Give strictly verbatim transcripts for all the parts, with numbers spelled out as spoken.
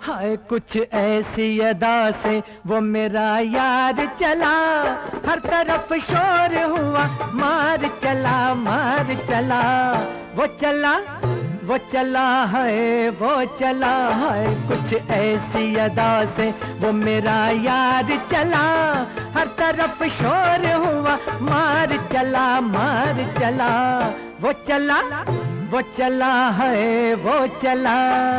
हाय कुछ ऐसी अदा से वो मेरा यार चला, हर तरफ शोर हुआ, मार चला मार चला। वो चला वो चला है वो चला है, कुछ ऐसी अदा से वो मेरा यार चला, हर तरफ शोर हुआ, मार चला मार चला। वो चला वो चला है वो चला।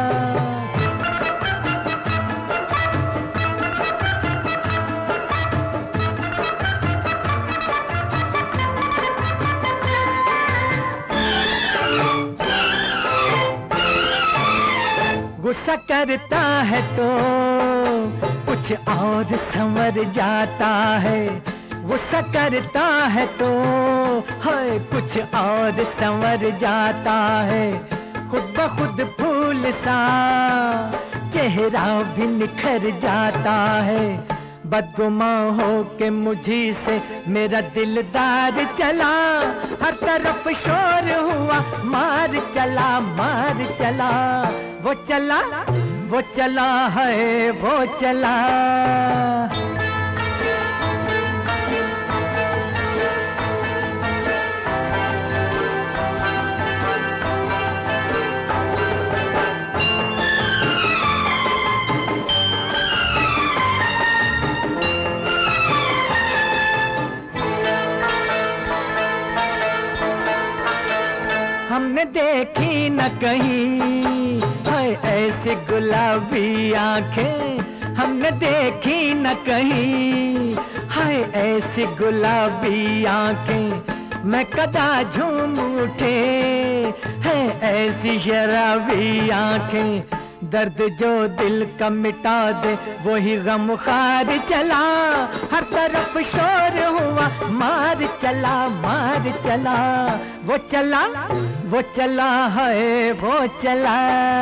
गुस्सा करता है तो कुछ और संवर जाता है, गुस्सा करता है तो है कुछ और संवर जाता है। खुद ब खुद फूल सा चेहरा भी निखर जाता है। बदगुमां हो के मुझी से मेरा दिलदार चला, हर तरफ शोर हुआ, मार चला मार चला। वो चला वो चला है वो चला। हमने देखी न कहीं है ऐसी गुलाबी आंखें, हमने देखी न कहीं है ऐसी गुलाबी आंखें। मैं कदा झूम उठे है ऐसी शराबी आंखें। दर्द जो दिल का मिटा दे वही गमखार चला, हर तरफ शोर हुआ, मार चला मार चला। वो चला वो चला है वो चला।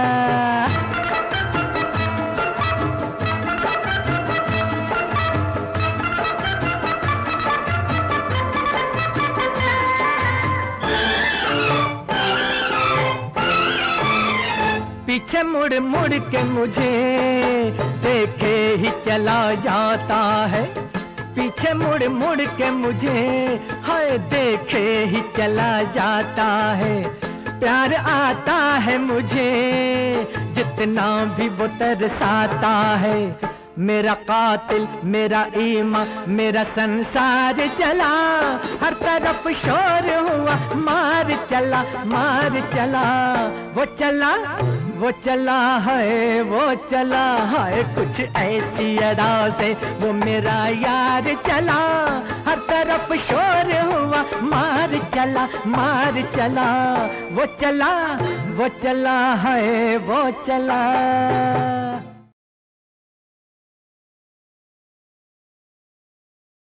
पीछे मुड़ मुड़ के मुझे देखे ही चला जाता है, पीछे मुड़ मुड़ के मुझे हाय देखे ही चला जाता है। प्यार आता है मुझे जितना भी वो तरसाता है। मेरा कातिल मेरा ईमा मेरा संसार चला, हर तरफ शोर हुआ, मार चला मार चला। वो चला वो चला है वो चला है, कुछ ऐसी अदा से वो मेरा यार चला, हर तरफ शोर हुआ, मार चला मार चला। वो चला वो चला है वो चला।